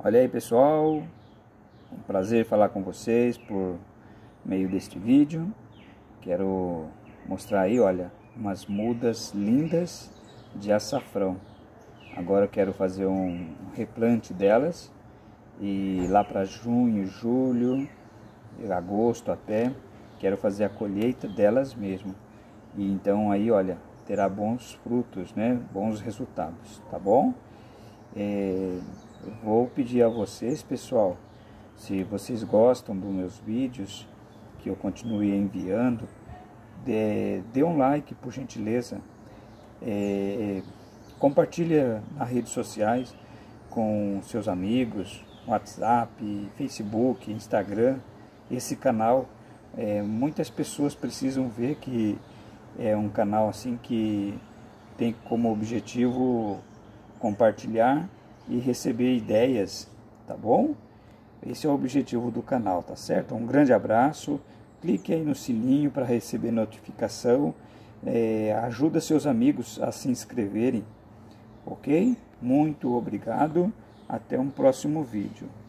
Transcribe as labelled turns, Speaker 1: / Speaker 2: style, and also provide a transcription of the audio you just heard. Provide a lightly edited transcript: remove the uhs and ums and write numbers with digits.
Speaker 1: Olha aí, pessoal, um prazer falar com vocês por meio deste vídeo. Quero mostrar aí, olha, umas mudas lindas de açafrão. Agora eu quero fazer um replante delas e lá para junho, julho, agosto até, quero fazer a colheita delas mesmo. E então aí, olha, terá bons frutos, né? Bons resultados, tá bom? Eu vou pedir a vocês, pessoal, se vocês gostam dos meus vídeos, que eu continue enviando, dê um like, por gentileza. Compartilha nas redes sociais com seus amigos, WhatsApp, Facebook, Instagram, esse canal. Muitas pessoas precisam ver que é um canal assim que tem como objetivo compartilhar e receber ideias, tá bom? Esse é o objetivo do canal, tá certo? Um grande abraço, clique aí no sininho para receber notificação, ajuda seus amigos a se inscreverem, ok? Muito obrigado, até um próximo vídeo.